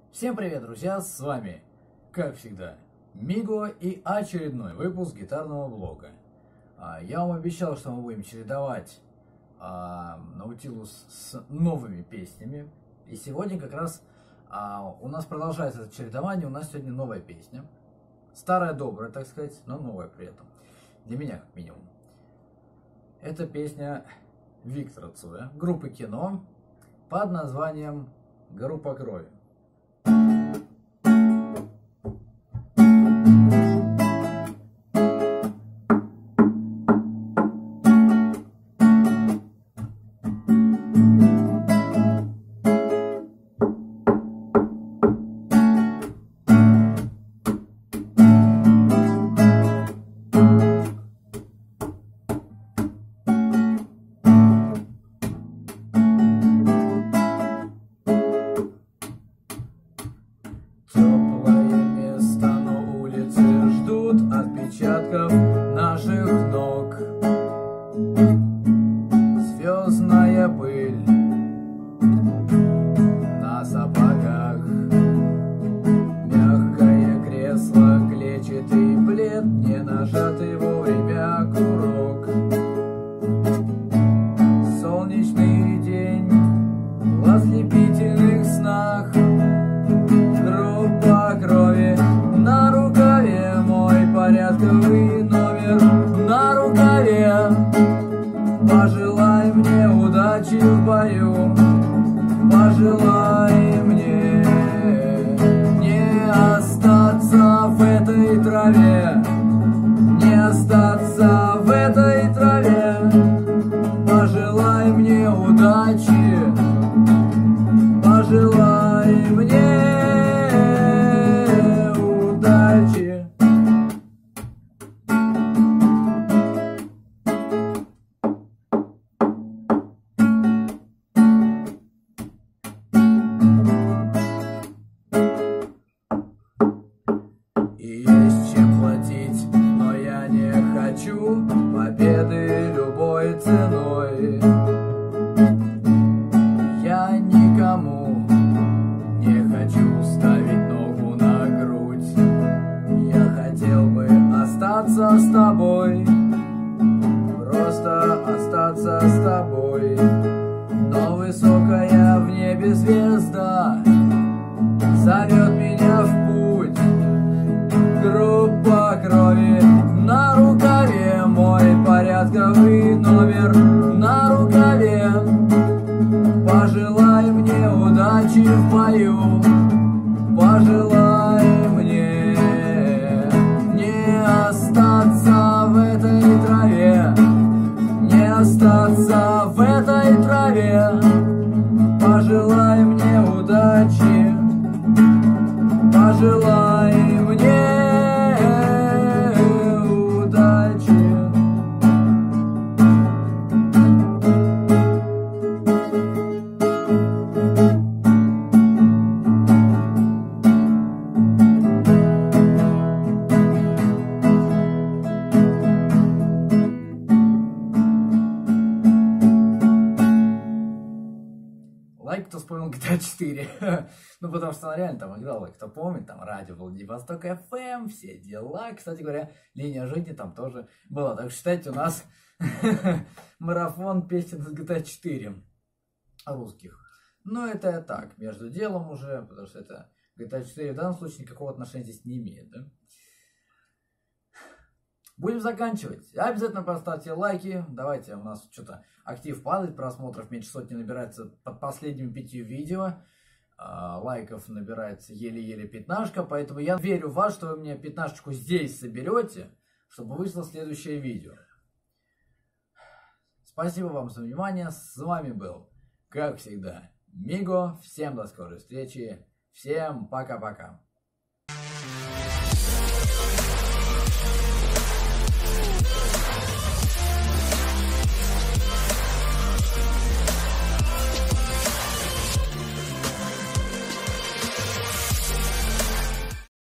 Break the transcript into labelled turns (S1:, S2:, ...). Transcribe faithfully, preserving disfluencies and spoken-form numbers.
S1: Всем привет, друзья, с вами, как всегда, Миго и очередной выпуск гитарного блога. Я вам обещал, что мы будем чередовать Наутилус с новыми песнями. И сегодня как раз у нас продолжается это чередование, у нас сегодня новая песня. Старая добрая, так сказать, но новая при этом. Для меня, как минимум. Это песня Виктора Цоя, группы Кино, под названием «Группа крови». Отпечатков наших ног, звездная пыль на сапогах, мягкое кресло, клетчатый плед, не нажатый вовремя курок. Солнечный день в ослепительных снах, группа крови на рукаве, мой порядковый номер на рукаве. Пожелай мне удачи в бою, пожелай мне не остаться в этой траве, не остаться в этой траве. Пожелай мне удачи, пожелай мне удачи. И есть чем платить, но я не хочу победы любой ценой. Я никому не хочу ставить ногу на грудь. Я хотел бы остаться с тобой, просто остаться с тобой. Но высокая в небе звезда зовет меня в путь. Группа крови на рукаве, мой порядковый номер на рукаве. Пожелай мне удачи в бою, пожелай мне не остаться в этой траве, не остаться в этой траве. Пожелай мне удачи, пожелай мне удачи. Лайк, кто вспомнил джи ти эй четыре. Ну, потому что она реально там играла, кто помнит, там радио Владивосток эф эм, все дела. Кстати говоря, линия жизни там тоже была. Так что считайте, у нас марафон песен с джи ти эй четыре русских. Но это так, между делом уже, потому что это джи ти эй четыре в данном случае никакого отношения здесь не имеет, да? Будем заканчивать. Обязательно поставьте лайки. Давайте, у нас что-то актив падает, просмотров меньше сотни набирается под последними пятью видео. А, лайков набирается еле-еле пятнашка. Поэтому я верю в вас, что вы мне пятнашечку здесь соберете, чтобы вышло следующее видео. Спасибо вам за внимание. С вами был, как всегда, Миго. Всем до скорой встречи. Всем пока-пока.